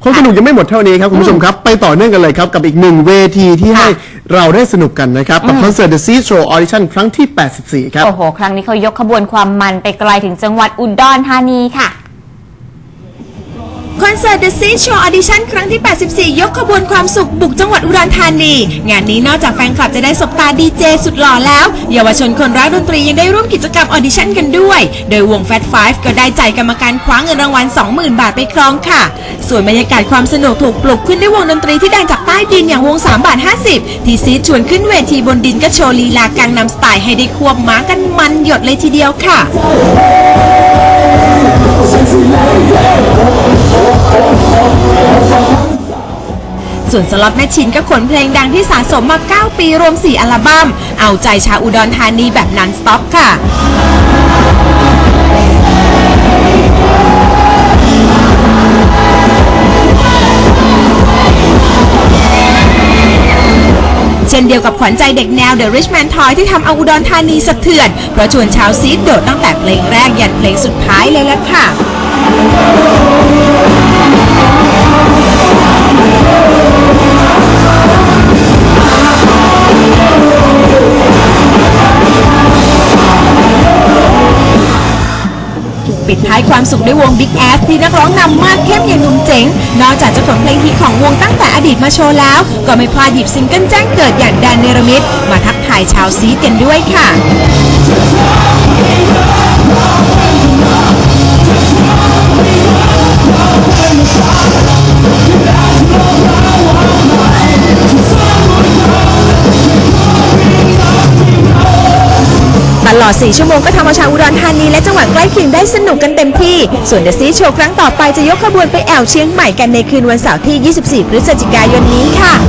ความสนุกยังไม่หมดเท่านี้ครับคุณผู้ชมครับไปต่อเนื่องกันเลยครับกับอีกหนึ่งเวทีที่ให้เราได้สนุกกันนะครับกับคอนเสิร์ต The Seed Show Audition ครั้งที่ 84 ครับโอ้โหครั้งนี้เขายกขบวนความมันไปไกลถึงจังหวัดอุดรธานีค่ะคอนเสิร์ต The Seed Show Audition ครั้งที่ 84 ยกขบวนความสุขบุกจังหวัดอุดรธานีงานนี้นอกจากแฟนคลับจะได้สบตาดีเจสุดหล่อแล้วเยาวชนคนรักดนตรียังได้ร่วมกิจกรรมออดิชั่นกันด้วยโดยวง Fat Five ก็ได้ใจกรรมการคว้าเงินรางวัล 20,000 บาทไปครองค่ะส่วนบรรยากาศความสนุกถูกปลุกขึ้นด้วยวงดนตรีที่ดังจากใต้ดินอย่างวง3 บาท 50ที่ซีดชวนขึ้นเวทีบนดินก็โชว์ลีลากังนำสไตล์ให้ได้ควบม้ากันมันหยดเลยทีเดียวค่ะส่วนสล็อตแมชชีนก็ขนเพลงดังที่สะสมมา 9 ปีรวม 4 อัลบั้มเอาใจชาวอุดรธานีแบบนันสต็อปค่ะเช่นเดียวกับขวัญใจเด็กแนว The Rich Man Toy ที่ทำเอาอุดรธานีสะเทือนเพราะชวนชาวซีดโดดตั้งแต่เพลงแรกยันเพลงสุดท้ายเลยล่ะค่ะปิดท้ายความสุขด้วยวง Big Ass ที่นักร้องนำมาดเข้มอย่างหนุ่มเจ๋งนอกจากจะขนเพลงฮิตของวงตั้งแต่อดีตมาโชว์แล้วก็ไม่พลาดหยิบซิงเกิลแจ้งเกิดอย่างแดนเนรมิตมาทักทายชาวซีกันด้วยค่ะตลอด 4 ชั่วโมงก็ทำเอาชาวอุดรธานีและจังหวัดใกล้เคียงได้สนุกกันเต็มที่ส่วน The Seed Show ครั้งต่อไปจะยกขบวนไปแอวเชียงใหม่กันในคืนวันเสาร์ที่ 24 พฤศจิกายนนี้ค่ะ